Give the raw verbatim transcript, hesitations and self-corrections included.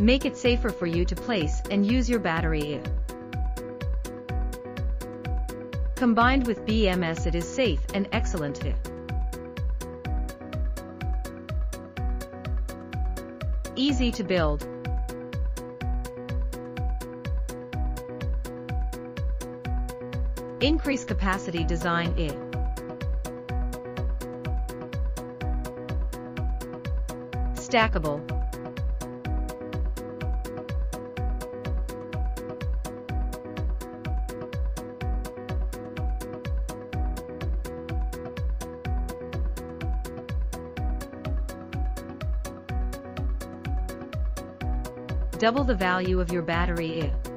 Make it safer for you to place and use your battery. Combined with B M S, it is safe and excellent. Easy to build. Increase capacity design. Stackable. Double the value of your battery.